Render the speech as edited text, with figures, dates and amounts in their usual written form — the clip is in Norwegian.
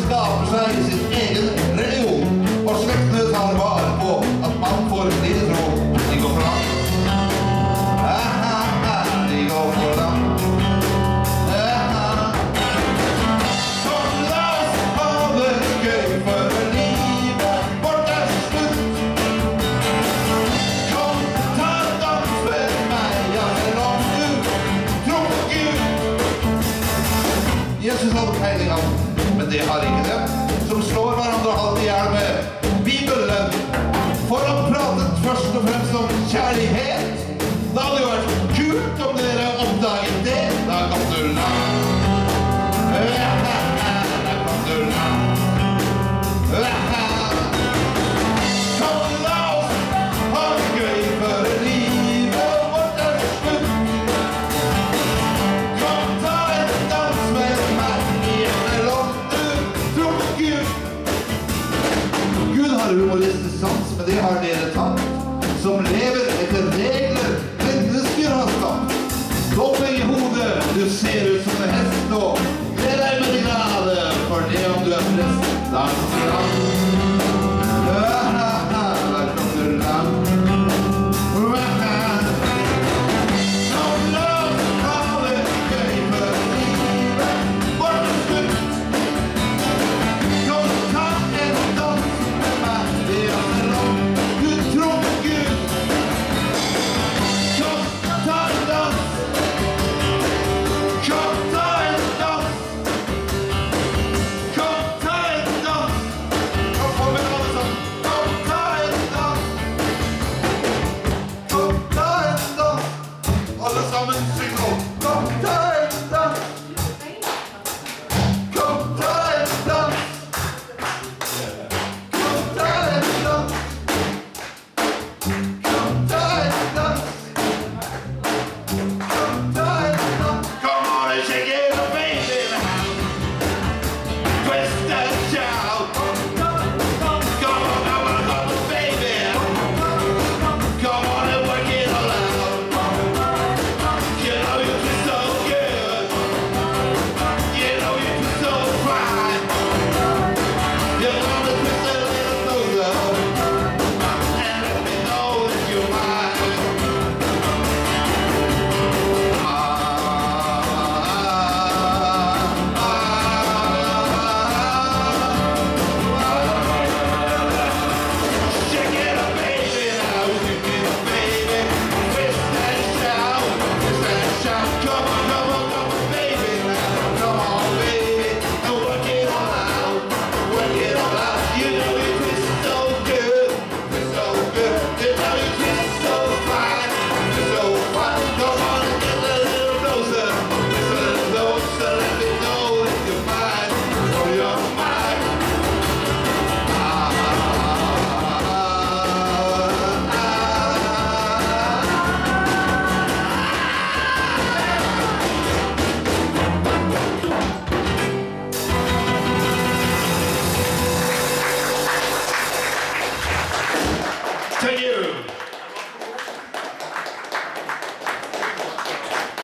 skaper seg sin egen religion, og slektene tar vare på at man får lite tro. De går for langt. De går for langt. Så la oss ha det gøy for livet vårt slutt. Kom, ta dans med meg, ja, selv om du tror på Gud. Jesus hadde peiling av, men det har ikke dem som slår hverandre halvt i hjel med Bibelen for å prate først og fremst om kjærlighet.